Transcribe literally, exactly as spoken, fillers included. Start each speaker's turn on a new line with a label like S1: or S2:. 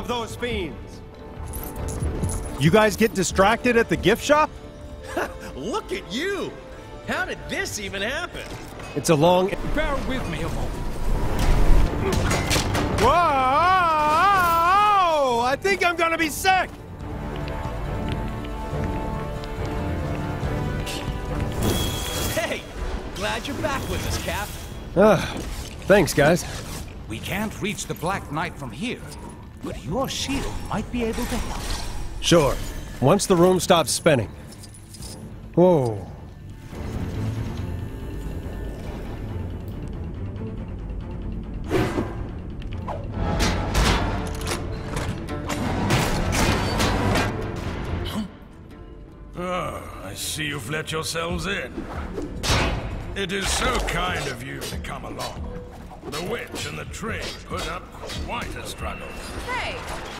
S1: of those fiends. You guys get distracted at the gift shop?
S2: Look at you! How did this even happen?
S1: It's a long...
S3: Bear with me a moment.
S1: Whoa! I think I'm gonna be sick!
S2: Hey! Glad you're back with us, Cap.
S1: Uh, thanks, guys.
S3: We can't reach the Black Knight from here, but your shield might be able to help.
S1: Sure. Once the room stops spinning. Whoa.
S4: Oh, I see you've let yourselves in. It is so kind of you to come along. The witch and the tree put up quite a struggle.
S5: Hey,